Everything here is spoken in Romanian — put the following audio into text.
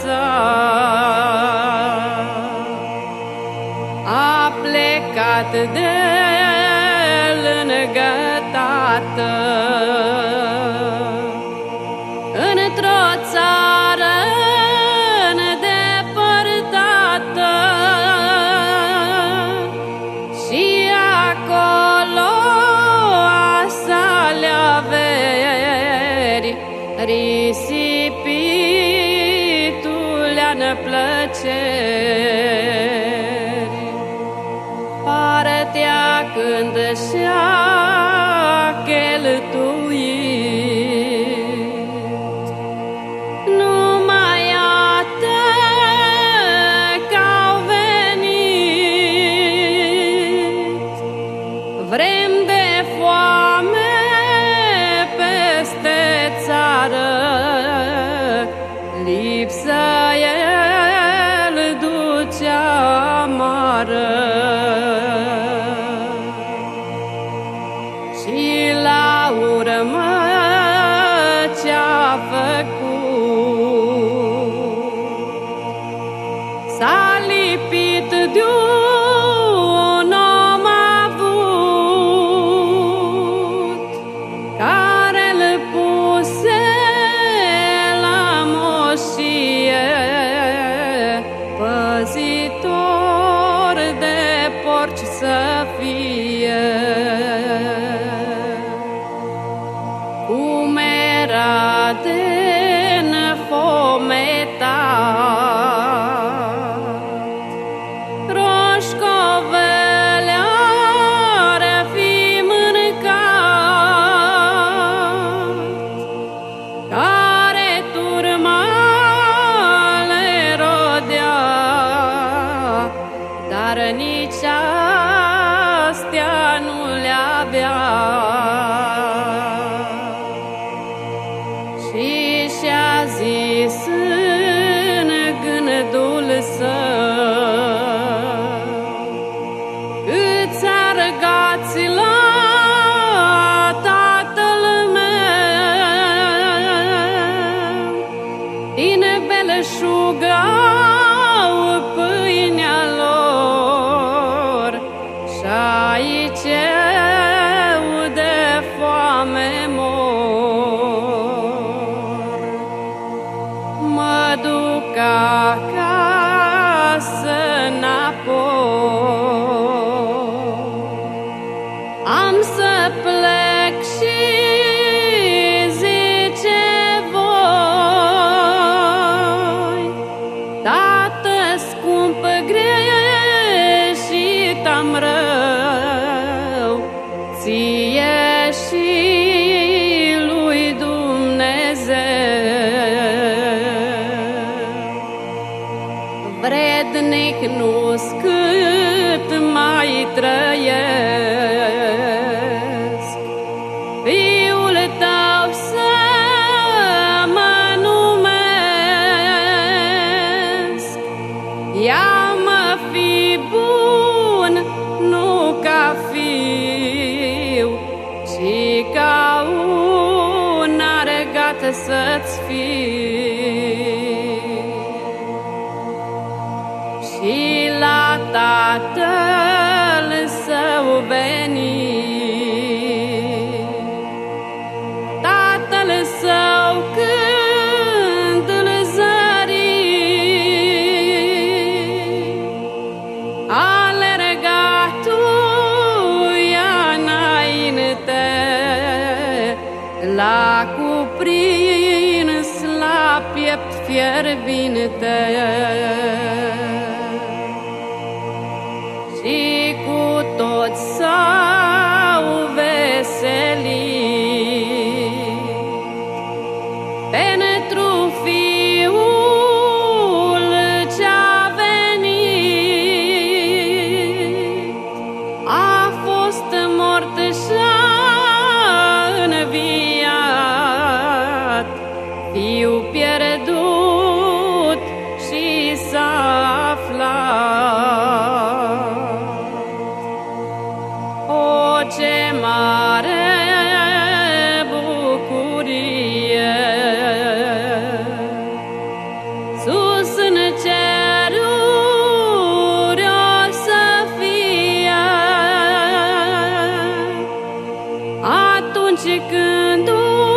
sa. A plecat de lângă tată într-o țară îndepărtată și acolo asalea averi risipitulea neplăceri. Partea când și-a cheltuit numai atât că-au venit. Vrem de foame peste țară, lipsa el ducea amară. Și la urmă ce-a făcut, s-a lipit de-un om avut, care-l puse la moșie, păzitor de porci să fie. Cum era de nefometat, roșcovele ar fi mâncat, care turma le rodea, dar nici astea nu le avea. Și-a zis în gândul său, câți argați la tatăl meu, din belșug au pâinea lor, și aici eu de foame mor. Mă duc acasă înapoi, am să plec și zice voi, tată scump, greșit am rău, ție și lui Dumnezeu. Vrednic nu-s cât mai trăiesc, fiul tău să mă numesc. Ia-mă fi bun, nu ca fiu, ci ca un argat să-ți fiu. Și la tatăl său veni, tatăl său când îl zări, alergatuia înainte, l-a cuprins la piept fierbinte. Și cu toți s-au veselit pentru fiul ce-a venit. A fost mort și-a înviat, fiu pierdut și s-a tu